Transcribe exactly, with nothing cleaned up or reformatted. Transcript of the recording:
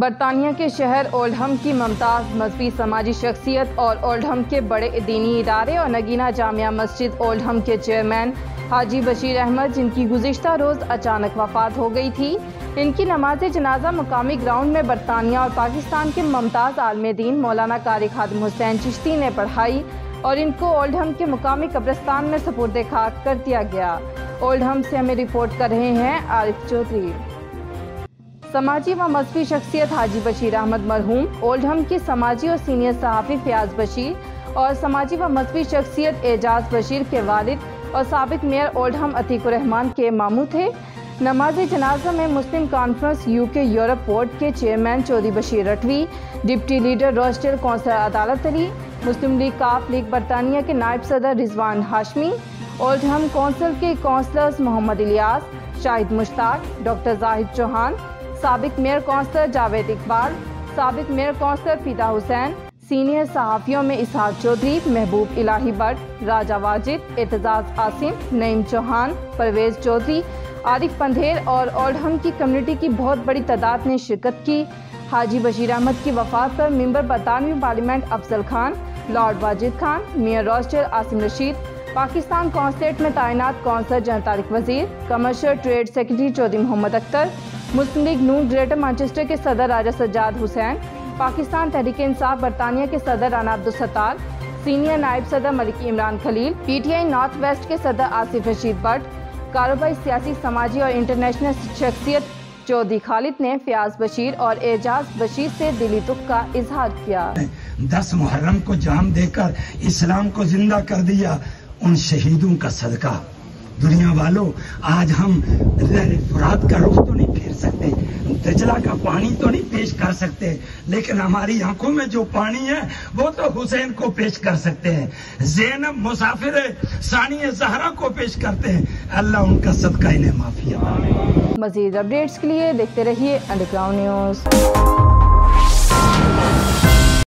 برطانیہ کے شہر اولڈہم کی ممتاز مذہبی سماجی شخصیت اور اولڈہم کے بڑے دینی ادارے اور نگینہ جامعہ مسجد اولڈہم کے چیئرمین حاجی بشیر احمد، جن کی گزشتہ روز اچانک وفات ہو گئی تھی، ان کی نماز جنازہ مقامی گراؤنڈ میں برطانیہ اور پاکستان کے ممتاز عالم دین مولانا قاری خادم حسین چشتی نے پڑھائی اور ان کو اولڈہم کے مقامی قبرستان میں سپرد خاک کر دیا گیا۔ اولڈہم سے ہمیں رپورٹ کر رہے ہیں عارف چودھری۔ سماجی و مذہبی شخصیت حاجی بشیر احمد مرحوم اولڈہم کی سماجی اور سینئر صحافی فیاض بشیر اور سماجی و مذہبی شخصیت اعجاز بشیر کے والد اور سابق میئر اولڈہم عتیق الرحمان کے ماموں تھے۔ نماز جنازہ میں Muslim conference U K Europe board کے chairman Chaudhry Bashir Ratwi, deputy leader Rochdale councillor Adalat Ali, مسلم لیگ کاف لیگ برطانیہ کے نائب صدر رضوان ہاشمی، اولڈہم کونسل کے کونسلرز محمد الیاس، شاہد مشتاق، ڈاکٹر زاہد چوہان، سابق میئر کونسلر جاوید اقبال، سابق mayor councillor Fida Hussain, senior صحافیوں میں اسحاق چودھری، محبوب الہی بٹ، راجہ واجد، اعتزاز عاصم، نعیم چوہان، پرویز چودھری، عارف پندھیر اور اولڈہم کی کمیونٹی کی بہت بڑی تعداد نے شرکت کی۔ حاجی بشیر احمد کی وفات پر ممبر برطانوی parliament Afzal Khan, lord Wajid Khan, mayor Rochdale Asim Rashid, Pakistan consulate میں تعینات councillor general Tariq Wazir, commercial trade secretary Chaudhry Muhammad Akhtar, Muslim League Noon greater Manchester کے صدر راجہ سجاد حسین، پاکستان تحریک انصاف برطانیہ کے صدر رانا عبدالستار، سینئر نائب صدر ملکی عمران خلیل، پی ٹی آئی نارتھ ویسٹ کے صدر آصف رشید بٹ، کاروباری، سیاسی، سماجی اور انٹرنیشنل شخصیت چودھری خالد نے فیاض بشیر اور اعجاز بشیر سے دلی دکھ کا اظہار کیا۔ دس محرم کو جام دے کر اسلام کو زندہ کر دیا، ان شہیدوں کا صدقہ۔ دنیا والوں، آج ہم فرات کا رخ تو نہیں پھیر سکتے، دجلہ کا پانی تو نہیں پیش کر سکتے، لیکن ہماری آنکھوں میں جو پانی ہے وہ تو حسین کو پیش کر سکتے ہیں، زینب مسافر ثانی زہرا کو پیش کرتے ہیں۔ اللہ ان کا صدقہ انہیں معافی عطا۔ مزید اپڈیٹس کے لیے دیکھتے رہیے انڈر گراؤنڈ نیوز۔